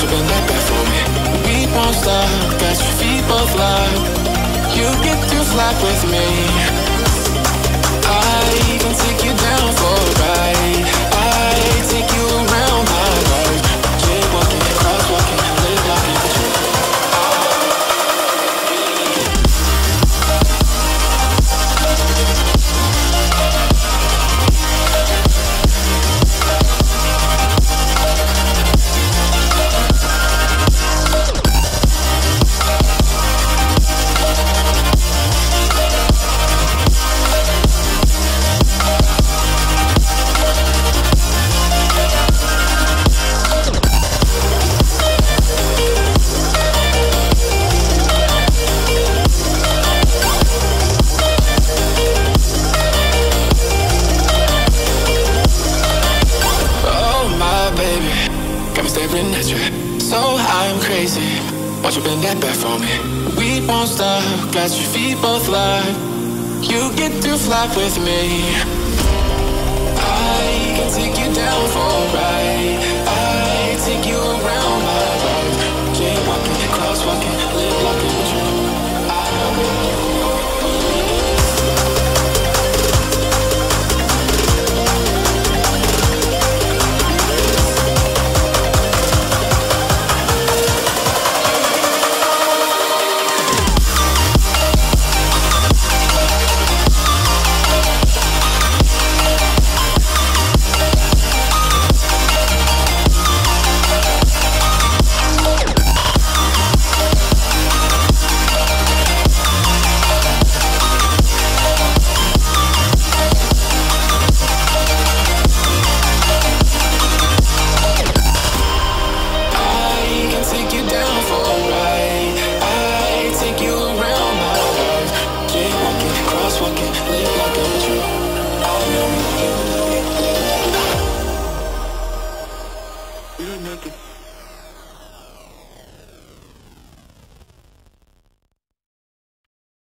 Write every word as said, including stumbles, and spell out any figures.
you bend that back for me? We won't stop, got your feet both locked. You get to fly with me. I can take you down for a ride. I take you around my life. Jaywalking, crosswalking, lip locking. Watch you bend that back for me. We won't stop, got your feet both locked. You get to fly with me. I can take you down for